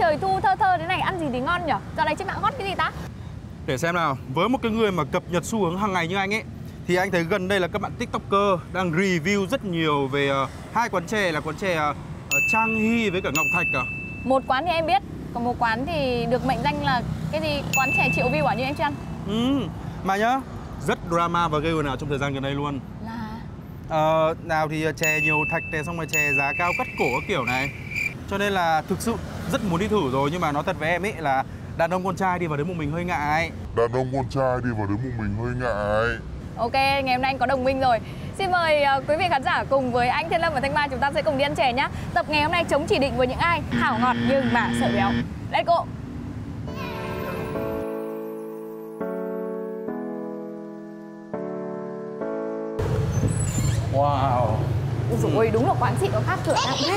trời thu thơ thơ thế này ăn gì thì ngon nhở? Dạo này trên mạng hot cái gì ta? Để xem nào, với một cái người mà cập nhật xu hướng hàng ngày như anh ấy thì anh thấy gần đây là các bạn TikToker đang review rất nhiều về hai quán chè là quán chè Trang Hy với cả Ngọc Thạch à. Một quán thì em biết, còn một quán thì được mệnh danh là cái gì quán chè triệu view à, như em chưa ăn. Mà nhá, rất drama và gây ồn ào trong thời gian gần đây luôn. Là nào thì chè nhiều thạch này, xong rồi chè giá cao cắt cổ các kiểu này. Cho nên là thực sự rất muốn đi thử rồi, nhưng mà nói thật với em ấy là đàn ông con trai đi vào đấy một mình hơi ngại. ok, ngày hôm nay anh có đồng minh rồi. Xin mời quý vị khán giả cùng với anh Thiên Lâm và Thanh Mai chúng ta sẽ cùng đi ăn chè nhá. Tập ngày hôm nay chống chỉ định với những ai hảo ngọt nhưng mà sợ béo. Let's go. Wow. Ôi dồi ôi, đúng là quán chị có khác cửa nặng thế.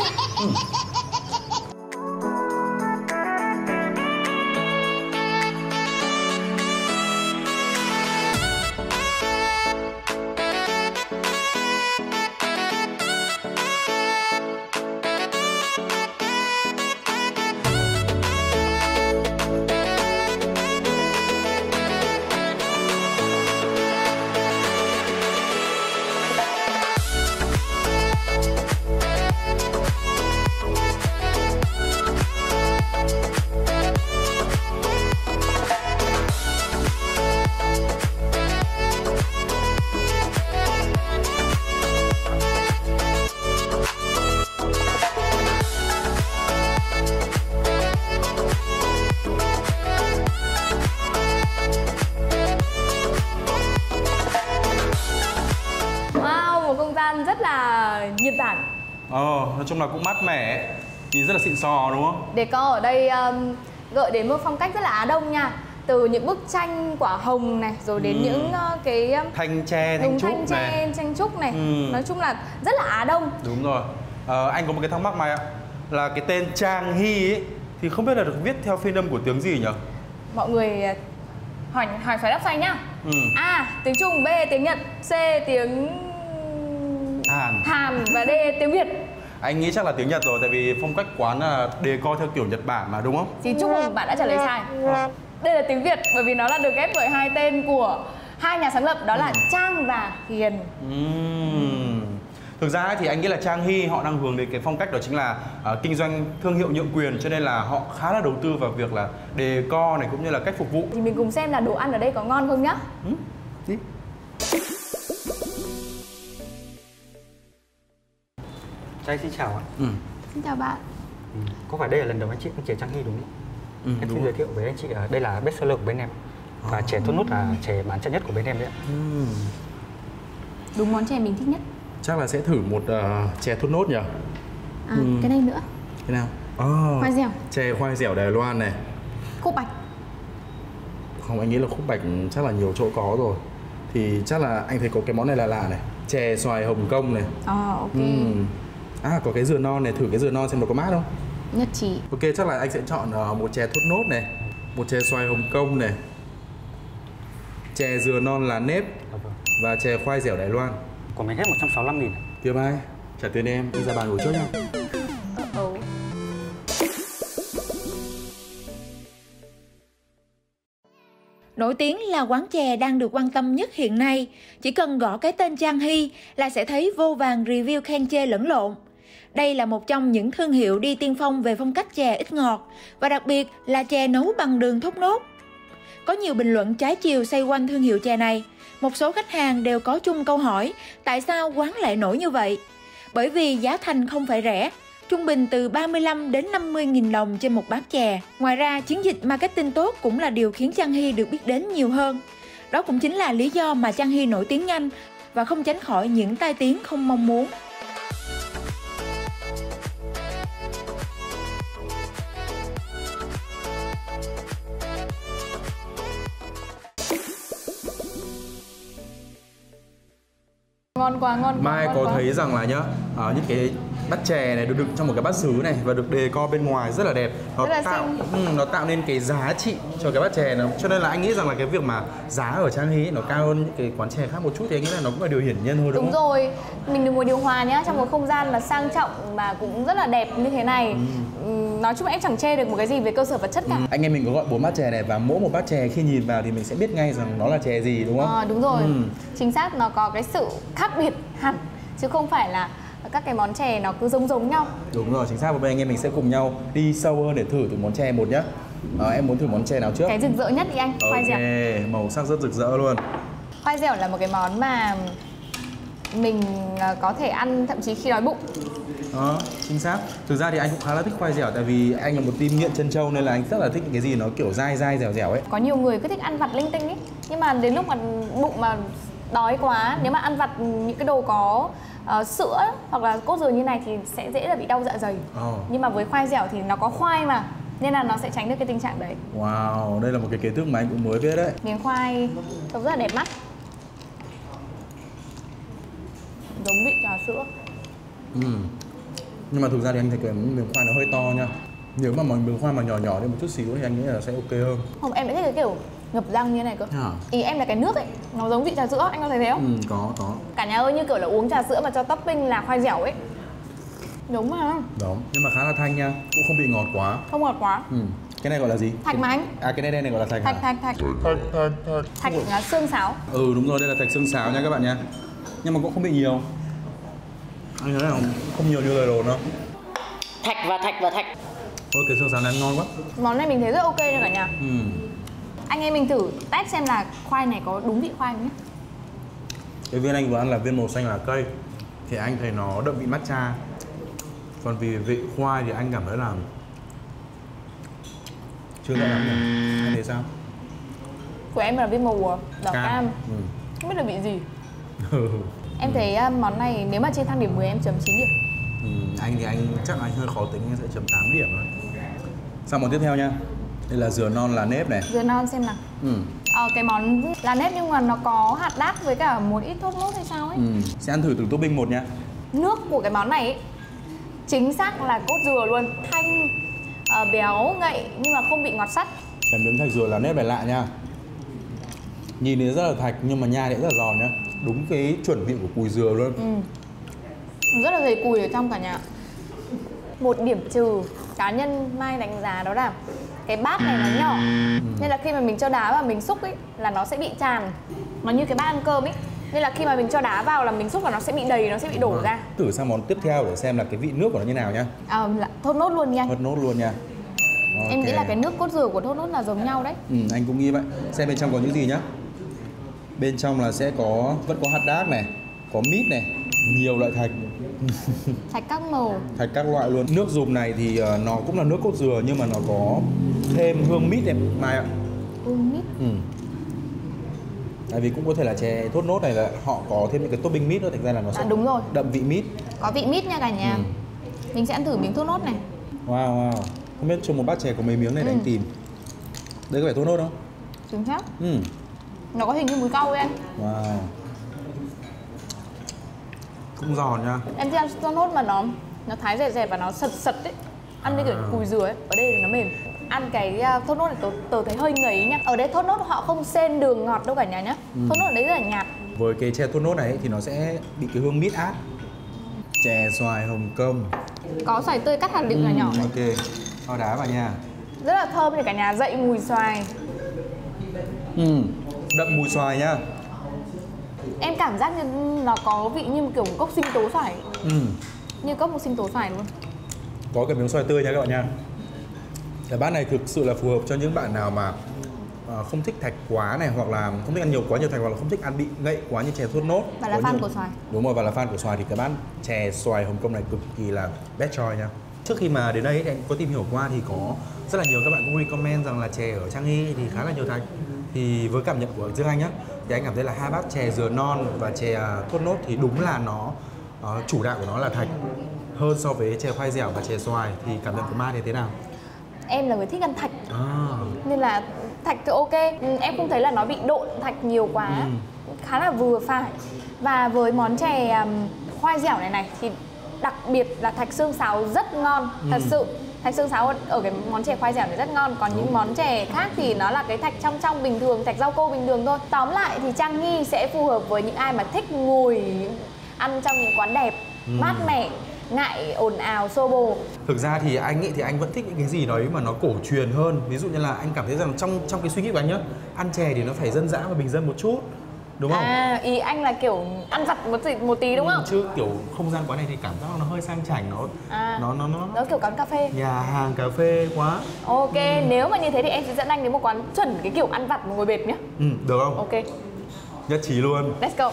Rất là nhiệt bản. Nói chung là cũng mát mẻ, nhìn rất là xịn sò đúng không? Decor ở đây gợi đến một phong cách rất là Á Đông nha. Từ những bức tranh quả hồng này, rồi đến những cái thanh tre, thanh trúc này, tranh trúc này. Nói chung là rất là Á Đông. Đúng rồi. Anh có một cái thắc mắc Mai ạ, là cái tên Trang Hy ấy thì không biết là được viết theo phiên âm của tiếng gì nhỉ? Mọi người hỏi phải đáp sai nhá. A tiếng Trung, B tiếng Nhật, C tiếng Hàn và D tiếng Việt. Anh nghĩ chắc là tiếng Nhật rồi, tại vì phong cách quán là decor theo kiểu Nhật Bản mà, đúng không? Xin chúc mừng bạn đã trả lời sai. Đây là tiếng Việt, bởi vì nó là được ghép bởi hai tên của hai nhà sáng lập, đó là Trang và Hiền. Thực ra thì anh nghĩ là Trang Hy họ đang hướng đến cái phong cách đó chính là kinh doanh thương hiệu nhượng quyền, cho nên là họ khá là đầu tư vào việc là decor này cũng như là cách phục vụ. Thì mình cùng xem là đồ ăn ở đây có ngon không nhá. Đi. Anh xin chào ạ. Xin chào bạn. Có phải đây là lần đầu anh chị ăn chè Trang Hy đúng không? Em xin giới thiệu với anh chị, đây là best seller của bên em. Và chè thốt nốt là chè bán chạy nhất của bên em đấy ạ. Đúng món chè mình thích nhất. Chắc là sẽ thử một chè thốt nốt nhỉ? Cái này nữa. Cái nào? Khoai dẻo. Chè khoai dẻo Đài Loan này. Khúc bạch. Không, anh nghĩ là khúc bạch chắc là nhiều chỗ có rồi. Thì chắc là anh thấy có cái món này là lạ này. Chè xoài Hồng Kông này. Ok. Có cái dừa non này, thử cái dừa non xem nó có mát không? Nhất trí. Ok, chắc là anh sẽ chọn một chè thốt nốt này, một chè xoài Hồng Kông này, chè dừa non lá nếp và chè khoai dẻo Đài Loan. Của mình hết 165.000. Kia Mai, trả tiền em, đi ra bàn ngồi trước nha. Nổi tiếng là quán chè đang được quan tâm nhất hiện nay. Chỉ cần gõ cái tên Trang Hy là sẽ thấy vô vàn review khen chê lẫn lộn. Đây là một trong những thương hiệu đi tiên phong về phong cách chè ít ngọt, và đặc biệt là chè nấu bằng đường thốt nốt. Có nhiều bình luận trái chiều xoay quanh thương hiệu chè này. Một số khách hàng đều có chung câu hỏi tại sao quán lại nổi như vậy. Bởi vì giá thành không phải rẻ, trung bình từ 35 đến 50.000 đồng trên một bát chè. Ngoài ra, chiến dịch marketing tốt cũng là điều khiến Trang Hy được biết đến nhiều hơn. Đó cũng chính là lý do mà Trang Hy nổi tiếng nhanh và không tránh khỏi những tai tiếng không mong muốn. Ngon quá, ngon quá. Mai ngon có quá. thấy rằng là nhá, những cái bát chè này được đựng trong một cái bát sứ này và được decor bên ngoài rất là đẹp. Nó tạo nên cái giá trị cho cái bát chè nó. Cho nên là anh nghĩ rằng là cái việc mà giá ở Trang Hy nó cao hơn những cái quán chè khác một chút thì anh nghĩ là nó cũng là điều hiển nhiên thôi, đúng không? Đúng rồi, mình được ngồi điều hòa nhá, trong một không gian là sang trọng mà cũng rất là đẹp như thế này. Nói chung là em chẳng chê được một cái gì về cơ sở vật chất cả. Anh em mình có gọi 4 bát chè này và mỗi một bát chè khi nhìn vào thì mình sẽ biết ngay rằng nó là chè gì, đúng không? Đúng rồi, chính xác, nó có cái sự khác biệt hẳn chứ không phải là các cái món chè nó cứ giống nhau. Đúng rồi, chính xác. Và bây giờ anh em mình sẽ cùng nhau đi sâu hơn để thử từng món chè một nhá. Em muốn thử món chè nào trước? Cái rực rỡ nhất đi anh, khoai dẻo. Màu sắc rất rực rỡ luôn. Khoai dẻo là một cái món mà mình có thể ăn thậm chí khi đói bụng. Chính xác. Thực ra thì anh cũng khá là thích khoai dẻo tại vì anh là một team nghiện trân châu nên là anh rất là thích những cái gì nó kiểu dai dẻo dẻo ấy. Có nhiều người cứ thích ăn vặt linh tinh ấy, nhưng mà đến lúc mà bụng mà đói quá, nếu mà ăn vặt những cái đồ có sữa hoặc là cốt dừa như này thì sẽ dễ là bị đau dạ dày. Nhưng mà với khoai dẻo thì nó có khoai mà, nên là nó sẽ tránh được cái tình trạng đấy. Wow, đây là một cái kiến thức mà anh cũng mới biết đấy. Miếng khoai trông rất là đẹp mắt, giống vị trà sữa. Nhưng mà thực ra thì anh thấy cái miếng khoai nó hơi to nha. Nếu mà miếng khoai mà nhỏ nhỏ lên một chút xíu thì anh nghĩ là sẽ ok hơn. Không, em lại thích cái kiểu ngập răng như thế này cơ. Ý em là cái nước ấy, nó giống vị trà sữa, anh có thấy thế không? Có. Cả nhà ơi, như kiểu là uống trà sữa mà cho topping là khoai dẻo ấy. Đúng mà. Đúng, nhưng mà khá là thanh nha, cũng không bị ngọt quá. Không ngọt quá. Cái này gọi là gì? Thạch mà anh. Cái này gọi là thạch. Thạch là xương sáo. Đúng rồi, đây là thạch xương sáo nha các bạn nha. Nhưng mà cũng không bị nhiều. Anh thấy không nhiều như lời đồn đâu. Thạch. Ôi, cái xương sáo này ăn ngon quá. Món này mình thấy rất ok nha cả nhà. Anh em mình thử test xem là khoai này có đúng vị khoai không nhé. Cái viên anh vừa ăn là viên màu xanh lá cây thì anh thấy nó đậm vị matcha. Còn vì vị khoai thì anh cảm thấy là chưa rõ lắm nhỉ. Anh thấy sao? Của em là viên màu đỏ cam. Không biết là vị gì. Em thấy món này nếu mà trên thang điểm 10 em chấm 9 điểm. Anh thì anh chắc anh hơi khó tính, anh sẽ chấm 8 điểm thôi. Sang món tiếp theo nha. Đây là dừa non lá nếp này. Dừa non xem nào. Cái món lá nếp nhưng mà nó có hạt đác với cả một ít thốt nốt hay sao ấy. Sẽ ăn thử từng topping một nha. Nước của cái món này ấy, chính xác là cốt dừa luôn. Thanh, béo, ngậy nhưng mà không bị ngọt sắt. Cái miếng thạch dừa lá nếp này lạ nha. Nhìn thì rất là thạch nhưng mà nhai thì rất là giòn nhá. Đúng cái chuẩn vị của cùi dừa luôn. Rất là dày cùi ở trong cả nhà. Một điểm trừ cá nhân Mai đánh giá đó là cái bát này nó nhỏ, nên là khi mà mình cho đá vào mình xúc ấy là nó sẽ bị tràn. Nó như cái bát ăn cơm ấy, nên là khi mà mình cho đá vào là mình xúc là nó sẽ bị đầy, nó sẽ bị đổ ra. Thử sang món tiếp theo để xem là cái vị nước của nó như nào nhá. Thốt nốt luôn nha. Thốt nốt luôn nha. Em nghĩ là cái nước cốt dừa của thốt nốt là giống nhau đấy. Anh cũng nghĩ vậy. Xem bên trong có những gì nhá. Bên trong là sẽ vẫn có hạt đác này, có mít này, nhiều loại thạch. Thạch các màu. Thạch các loại luôn. Nước dùng này thì nó cũng là nước cốt dừa nhưng mà nó có thêm hương mít em Mai ạ. Hương mít. Tại vì cũng có thể là chè thốt nốt này là họ có thêm những cái topping mít nữa, thành ra là nó sẽ đúng rồi, đậm vị mít. Có vị mít nha cả nhà. Mình sẽ ăn thử miếng thốt nốt này. Wow. Không biết trong một bát chè có mấy miếng này để anh tìm. Đây có phải thốt nốt không? Chính xác. Nó có hình như múi cau ấy anh. Wow. Cũng giòn nha. Em thích ăn thốt nốt mà nó thái dẹt và nó sật ấy. Ăn như kiểu cùi dừa ấy. Ở đây thì nó mềm. Ăn cái thốt nốt này tớ thấy hơi ngấy nhá. Ở đây thốt nốt họ không xên đường ngọt đâu cả nhà nhá. Thốt nốt ở đây rất là nhạt. Với cái chè thốt nốt này ấy, thì nó sẽ bị cái hương mít át. Chè xoài Hồng Kông. Có xoài tươi cắt hạt lựu nhỏ nhỏ này. Ok. Cho đá vào nha. Rất là thơm thì cả nhà, dậy mùi xoài. Đậm mùi xoài nhá. Em cảm giác như nó có vị như một kiểu cốc sinh tố xoài. Như cốc một sinh tố xoài luôn. Có cái miếng xoài tươi nha các bạn nha. Cái bát này thực sự là phù hợp cho những bạn nào mà không thích thạch quá này, hoặc là không thích ăn nhiều thạch, hoặc là không thích ăn bị ngậy quá như chè thốt nốt. Và là fan của xoài. Đúng rồi, và là fan của xoài thì cái bát chè xoài Hồng Kông này cực kỳ là best choice nha. Trước khi mà đến đây thì anh có tìm hiểu qua thì có rất là nhiều các bạn cũng recommend rằng là chè ở Trang Hy thì khá là nhiều thạch. Thì với cảm nhận của Dương Anh nhá, thì anh cảm thấy là hai bát chè dừa non và chè thốt nốt thì đúng là nó chủ đạo của nó là thạch hơn so với chè khoai dẻo và chè xoài. Thì cảm nhận của Mai thì thế nào? Em là người thích ăn thạch nên là thạch thì ok. Em không thấy là nó bị độn thạch nhiều quá, khá là vừa phải. Và với món chè khoai dẻo này thì đặc biệt là thạch xương sáo rất ngon. Thật sự thạch xương sáo ở cái món chè khoai dẻo này rất ngon. Còn những món chè khác thì nó là cái thạch trong bình thường, thạch rau cô bình thường thôi. Tóm lại thì Trang Nghi sẽ phù hợp với những ai mà thích ngồi ăn trong những quán đẹp, mát mẻ, ngại ồn ào xô bồ. Thực ra thì anh nghĩ thì anh vẫn thích những cái gì đấy mà nó cổ truyền hơn. Ví dụ như là anh cảm thấy rằng trong cái suy nghĩ của anh nhá, ăn chè thì nó phải dân dã và bình dân một chút, đúng không? À, ý anh là kiểu ăn vặt một tí đúng không? Chứ kiểu không gian quán này thì cảm giác nó hơi sang chảnh, nó kiểu quán cà phê, nhà hàng cà phê quá. Ok, nếu mà như thế thì em sẽ dẫn anh đến một quán chuẩn cái kiểu ăn vặt mà ngồi bệt nhá. Được không? Ok, Nhất trí luôn. let's go.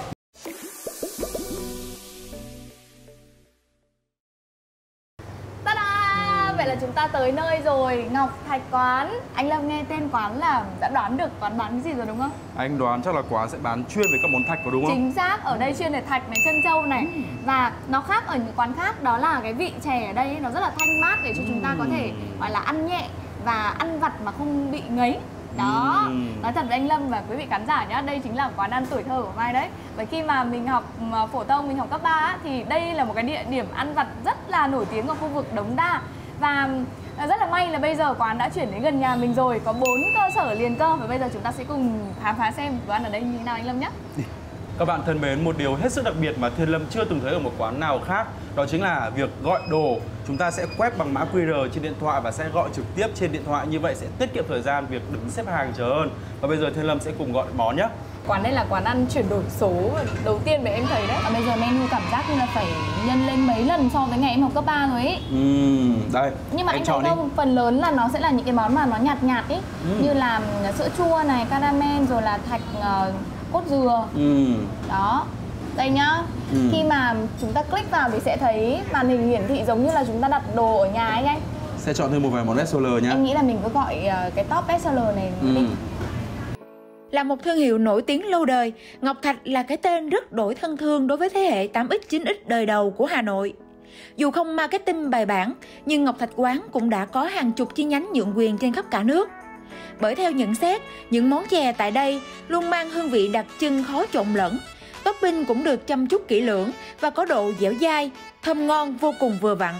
Ta-da! Vậy là chúng ta tới nơi rồi, Ngọc Thạch quán. Anh Lâm nghe tên quán là đã đoán được quán bán cái gì rồi đúng không? Anh đoán chắc là quán sẽ bán chuyên về các món thạch có đúng không? Chính xác, ở đây chuyên về thạch này, chân trâu này. Và nó khác ở những quán khác, đó là cái vị chè ở đây nó rất là thanh mát để cho chúng ta có thể gọi là ăn nhẹ và ăn vặt mà không bị ngấy. Đó, nói thật với anh Lâm và quý vị khán giả nhá, đây chính là quán ăn tuổi thơ của Mai đấy. Bởi khi mà mình học phổ thông, mình học cấp 3 á, thì đây là một cái địa điểm ăn vặt rất là nổi tiếng ở khu vực Đống Đa. Và rất là may là bây giờ quán đã chuyển đến gần nhà mình rồi, có 4 cơ sở liền cơ. Và bây giờ chúng ta sẽ cùng khám phá xem đồ ăn ở đây như thế nào anh Lâm nhé. Các bạn thân mến, một điều hết sức đặc biệt mà Thiên Lâm chưa từng thấy ở một quán nào khác, đó chính là việc gọi đồ. Chúng ta sẽ quét bằng mã QR trên điện thoại và sẽ gọi trực tiếp trên điện thoại, như vậy sẽ tiết kiệm thời gian việc đứng xếp hàng chờ hơn. Và bây giờ Thiên Lâm sẽ cùng gọi món nhé. Quán đây là quán ăn chuyển đổi số đầu tiên mà em thấy đấy. Và bây giờ menu cảm giác như là phải nhân lên mấy lần so với ngày em học cấp 3 rồi ấy. Đây. Nhưng mà anh thấy không, phần lớn là nó sẽ là những cái món mà nó nhạt nhạt ấy, như là sữa chua này, caramel, rồi là thạch cốt dừa. Đó. Đây nhá. Khi mà chúng ta click vào thì sẽ thấy màn hình hiển thị giống như là chúng ta đặt đồ ở nhà ấy anh. Sẽ chọn thêm một vài món bestseller nhá. Em nghĩ là mình cứ gọi cái top bestseller này đi. Là một thương hiệu nổi tiếng lâu đời, Ngọc Thạch là cái tên rất đổi thân thương đối với thế hệ 8X, 9X đời đầu của Hà Nội. Dù không marketing bài bản, nhưng Ngọc Thạch quán cũng đã có hàng chục chi nhánh nhượng quyền trên khắp cả nước. Bởi theo nhận xét, những món chè tại đây luôn mang hương vị đặc trưng khó trộn lẫn. Topping cũng được chăm chút kỹ lưỡng và có độ dẻo dai, thơm ngon vô cùng vừa vặn.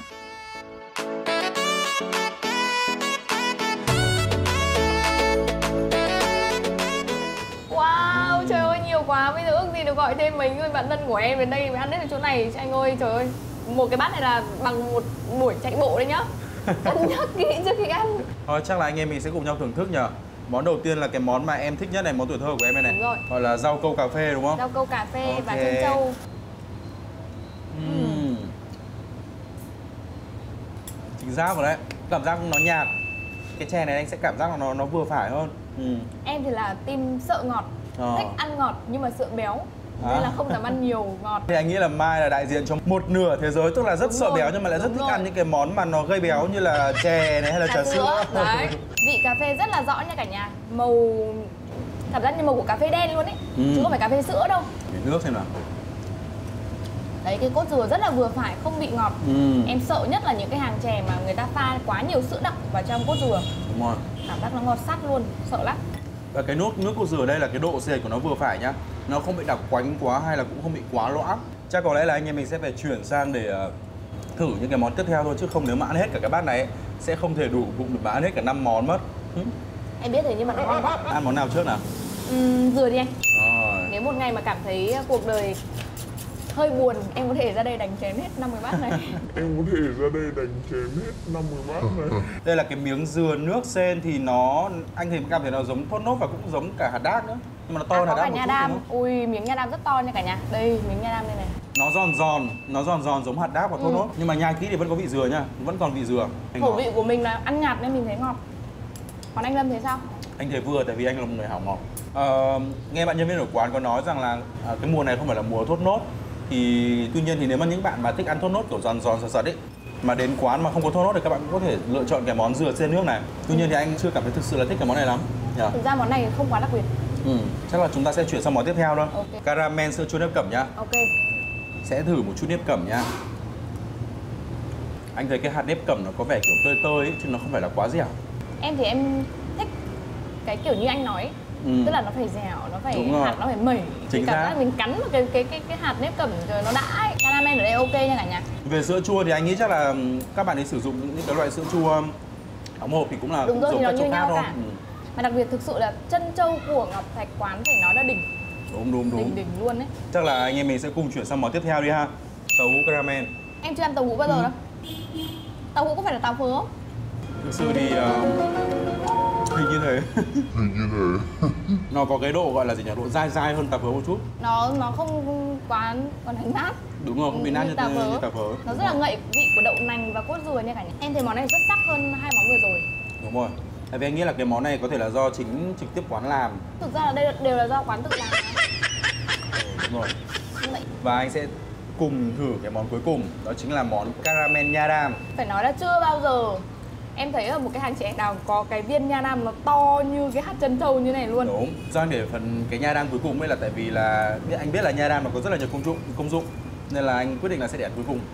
Wow, trời ơi nhiều quá, bây giờ ước gì được gọi thêm mấy người bạn thân của em đến đây mới ăn hết ở chỗ này chứ anh ơi. Trời ơi, một cái bát này là bằng một buổi chạy bộ đấy nhá. Cân nhắc kỹ trước khi ăn. Thôi chắc là anh em mình sẽ cùng nhau thưởng thức nhờ. Món đầu tiên là cái món mà em thích nhất này, món tuổi thơ của em này này. Đúng rồi. Gọi là rau câu cà phê đúng không? Rau câu cà phê Ok. và chân trâu. Chính xác rồi đấy. Cảm giác nó nhạt. Cái chè này anh sẽ cảm giác là nó vừa phải hơn. Em thì là team sợ ngọt, thích ăn ngọt nhưng mà sợ béo. Nên là không dám ăn nhiều ngọt. Thì anh nghĩ là Mai là đại diện cho một nửa thế giới, tức là rất sợ béo nhưng mà lại rất thích ăn những cái món mà nó gây béo như là chè này hay là trà sữa. Đấy. Vị cà phê rất là rõ nha cả nhà. Màu cảm giác như màu của cà phê đen luôn ấy, chứ không phải cà phê sữa đâu. Để nước xem nào. Đấy, cái cốt dừa rất là vừa phải, không bị ngọt. Em sợ nhất là những cái hàng chè mà người ta pha quá nhiều sữa đặc vào trong cốt dừa. Đúng rồi. Cảm giác nó ngọt sắt luôn, sợ lắm. Và cái nước cốt dừa ở đây là cái độ sệt của nó vừa phải nhá. Nó không bị đặc quánh quá hay là cũng không bị quá loãng. Chắc có lẽ là anh em mình sẽ phải chuyển sang để thử những cái món tiếp theo thôi, chứ không nếu mà ăn hết cả cái bát này ấy, sẽ không thể đủ bụng được mà ăn hết cả 5 món mất. Em biết rồi nhưng mà nó ngon quá. Ăn món nào trước nào? Dừa đi anh. Rồi. Nếu một ngày mà cảm thấy cuộc đời hơi buồn, em có thể ra đây đánh chén hết 50 bát này. Em có thể ra đây đánh chén hết 50 bát này. Đây là cái miếng dừa nước sen thì anh thì cảm thấy nó giống thốt nốt và cũng giống cả hạt đác nữa. Nhưng mà nó to hơn hạt đác một chút đúng không? Ui, miếng nha đam rất to nha cả nhà. Đây, miếng nha đam đây này. Nó giòn giòn giống hạt đác và thốt nốt. Nhưng mà nhai kỹ thì vẫn có vị dừa nha, vẫn còn vị dừa. Khẩu vị của mình là ăn nhạt nên mình thấy ngọt. Còn anh Lâm thấy sao? Anh thấy vừa, tại vì anh là một người hảo ngọt. Nghe bạn nhân viên ở quán có nói rằng là cái mùa này không phải là mùa thốt nốt. Thì tuy nhiên thì nếu mà những bạn mà thích ăn thốt nốt kiểu giòn giòn sật ấy, mà đến quán mà không có thốt nốt thì các bạn cũng có thể lựa chọn cái món dừa sen nước này. Tuy nhiên thì anh chưa cảm thấy thực sự là thích cái món này lắm. Thực ra món này không quá đặc biệt. Chắc là chúng ta sẽ chuyển sang món tiếp theo thôi. Okay. Caramel sữa chua nếp cẩm nhá. Ok. Sẽ thử một chút nếp cẩm nhá. Anh thấy cái hạt nếp cẩm nó có vẻ kiểu tơi tơi ấy, chứ nó không phải là quá dẻo. Em thì em thích cái kiểu như anh nói, tức là nó phải dẻo, nó phải hạt nó phải mẩy. Chính cảm xác. giác mình cắn vào cái hạt nếp cẩm rồi nó đã ấy. Caramel caramel ở đây ok nha cả nhà. Về sữa chua thì anh nghĩ chắc là các bạn ấy sử dụng những cái loại sữa chua đóng hộp thì cũng là đúng rồi, giống thì nó các như chỗ khác nhau thôi. cả. Mà đặc biệt thực sự là chân trâu của Ngọc Thạch quán phải nói là đỉnh. Đúng. Đỉnh luôn đấy. Chắc là anh em mình sẽ cùng chuyển sang món tiếp theo đi ha. Tàu hũ caramel. Em chưa ăn tàu hũ bao giờ đâu. Tàu hũ có phải là tàu phớ không? Thực sự thì hình như thế. Nó có cái độ gọi là gì nhỉ? Độ dai hơn tàu phớ một chút. Nó không quá còn hành nát. Đúng rồi, không bị nát như tàu phớ. Nó rất là ngậy vị của đậu nành và cốt dừa nha cả nhà. Em thấy món này xuất sắc hơn hai món vừa rồi. Đúng rồi. Tại vì anh nghĩ là cái món này có thể là do chính trực tiếp quán làm. Thực ra là đây đều là do quán tự làm. Đúng rồi. Và anh sẽ cùng thử cái món cuối cùng, đó chính là món caramel nha đam. Phải nói là chưa bao giờ em thấy ở một cái hàng chè nào có cái viên nha đam nó to như cái hạt chân trâu như này luôn. Đúng. Do anh để phần cái nha đam cuối cùng ấy là tại vì là anh biết là nha đam nó có rất là nhiều công dụng nên là anh quyết định là sẽ để ăn cuối cùng.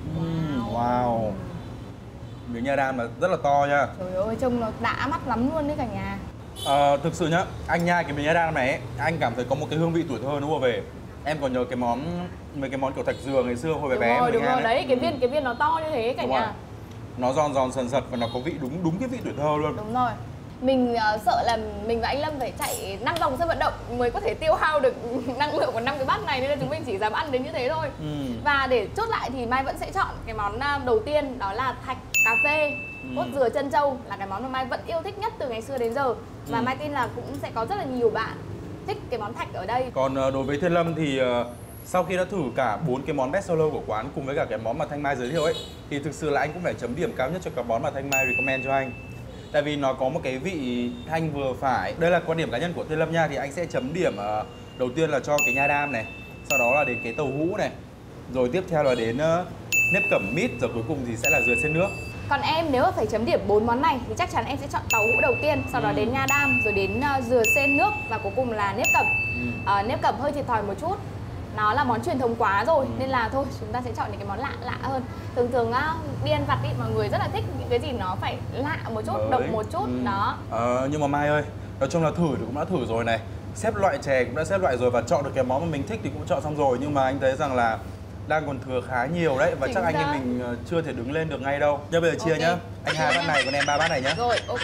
Wow. Miếng nha đam là rất là to nha. Trời ơi, trông nó đã mắt lắm luôn đấy cả nhà. Thực sự nhá, anh nhai cái miếng nha đam này ấy, anh cảm thấy có một cái hương vị tuổi thơ nó ùa về. Em còn nhớ mấy cái món kiểu thạch dừa ngày xưa hồi bé bé. Đúng rồi, đấy, cái viên nó to như thế cả đúng nhà. Rồi. Nó giòn sần sật và nó có vị đúng cái vị tuổi thơ luôn. Đúng rồi. Mình sợ là mình và anh Lâm phải chạy 5 vòng sân vận động mới có thể tiêu hao được năng lượng của 5 cái bát này, nên là chúng mình chỉ dám ăn đến như thế thôi. Và để chốt lại thì Mai vẫn sẽ chọn cái món đầu tiên, đó là thạch cà phê cốt dừa chân trâu, là cái món mà Mai vẫn yêu thích nhất từ ngày xưa đến giờ. Và Mai tin là cũng sẽ có rất là nhiều bạn thích cái món thạch ở đây. Còn đối với Thiên Lâm thì sau khi đã thử cả 4 cái món best seller của quán cùng với cả cái món mà Thanh Mai giới thiệu ấy, thì thực sự là anh cũng phải chấm điểm cao nhất cho cái món mà Thanh Mai recommend cho anh. Tại vì nó có một cái vị thanh vừa phải. Đây là quan điểm cá nhân của Thiên Lâm nha, thì anh sẽ chấm điểm đầu tiên là cho cái nha đam này, sau đó là đến cái tàu hũ này, rồi tiếp theo là đến nếp cẩm mít, rồi cuối cùng thì sẽ là dừa xên nước. Còn em nếu mà phải chấm điểm 4 món này thì chắc chắn em sẽ chọn tàu hũ đầu tiên, sau đó đến nha đam, rồi đến dừa xên nước và cuối cùng là nếp cẩm. Nếp cẩm hơi thiệt thòi một chút, nó là món truyền thống quá rồi nên là thôi chúng ta sẽ chọn những cái món lạ hơn. Thường đi ăn vặt ý, mọi người rất là thích những cái gì nó phải lạ một chút, độc một chút đó. Nhưng mà Mai ơi, nói chung là thử thì cũng đã thử rồi này, xếp loại chè cũng đã xếp loại rồi và chọn được cái món mà mình thích thì cũng chọn xong rồi, nhưng mà anh thấy rằng là đang còn thừa khá nhiều đấy và chắc anh em mình chưa thể đứng lên được ngay đâu. Nhưng bây giờ chia nhá, anh 2 bát này còn em 3 bát này nhá. Rồi, ok.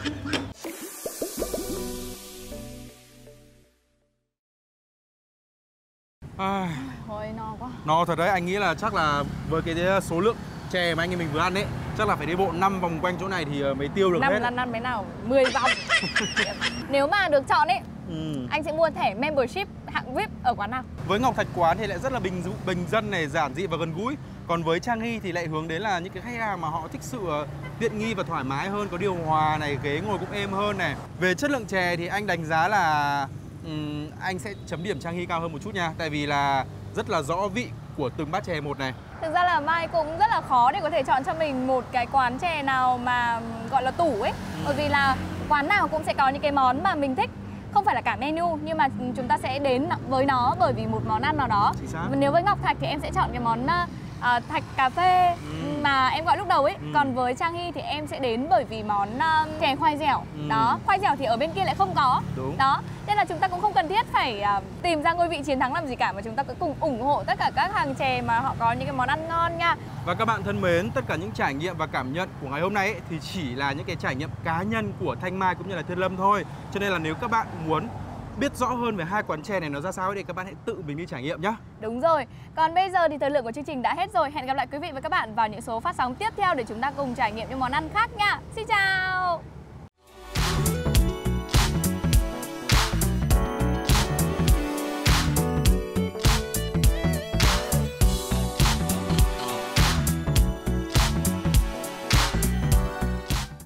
Thôi no quá. No thật đấy, anh nghĩ là chắc là với cái số lượng chè mà anh em mình vừa ăn ấy, chắc là phải đi bộ 5 vòng quanh chỗ này thì mới tiêu được hết. 5 lần mấy nào? 10 vòng. Nếu mà được chọn ấy, anh sẽ mua thẻ membership hạng VIP ở quán nào? Với Ngọc Thạch quán thì lại rất là bình dân này, giản dị và gần gũi. Còn với Trang Hy thì lại hướng đến là những cái khách hàng mà họ thích sự tiện nghi và thoải mái hơn, có điều hòa này, ghế ngồi cũng êm hơn này. Về chất lượng chè thì anh đánh giá là anh sẽ chấm điểm Trang Hy cao hơn một chút nha. Tại vì là rất là rõ vị của từng bát chè một này. Thực ra là Mai cũng rất là khó để có thể chọn cho mình một cái quán chè nào mà gọi là tủ ấy. Bởi vì là quán nào cũng sẽ có những cái món mà mình thích. Không phải là cả menu nhưng mà chúng ta sẽ đến với nó bởi vì một món ăn nào đó. Nếu với Ngọc Thạch thì em sẽ chọn cái món thạch cà phê mà em gọi lúc đầu ấy. Còn với Trang Hy thì em sẽ đến bởi vì món chè khoai dẻo. Đó, khoai dẻo thì ở bên kia lại không có. Đó, nên là chúng ta cũng không cần thiết phải tìm ra ngôi vị chiến thắng làm gì cả, mà chúng ta cứ cùng ủng hộ tất cả các hàng chè mà họ có những cái món ăn ngon nha. Và các bạn thân mến, tất cả những trải nghiệm và cảm nhận của ngày hôm nay ấy, thì chỉ là những cái trải nghiệm cá nhân của Thanh Mai cũng như là Thiên Lâm thôi. Cho nên là nếu các bạn muốn biết rõ hơn về hai quán chè này nó ra sao thì các bạn hãy tự mình đi trải nghiệm nhé. Đúng rồi. Còn bây giờ thì thời lượng của chương trình đã hết rồi. Hẹn gặp lại quý vị và các bạn vào những số phát sóng tiếp theo để chúng ta cùng trải nghiệm những món ăn khác nha. Xin chào.